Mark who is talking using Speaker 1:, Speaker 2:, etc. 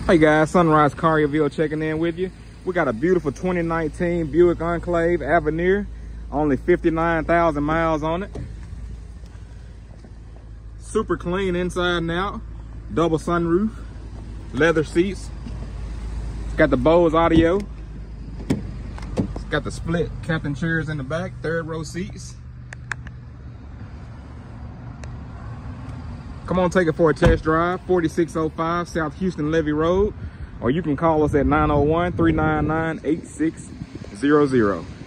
Speaker 1: Hey guys, Sunrise Car Review checking in with you. We got a beautiful 2019 Buick Enclave Avenir, only 59,000 miles on it. Super clean inside and out, double sunroof, leather seats. It's got the Bose audio. It's got the split captain chairs in the back, third row seats. Come on, take it for a test drive, 4605 South Houston Levee Road, or you can call us at 901-399-8600.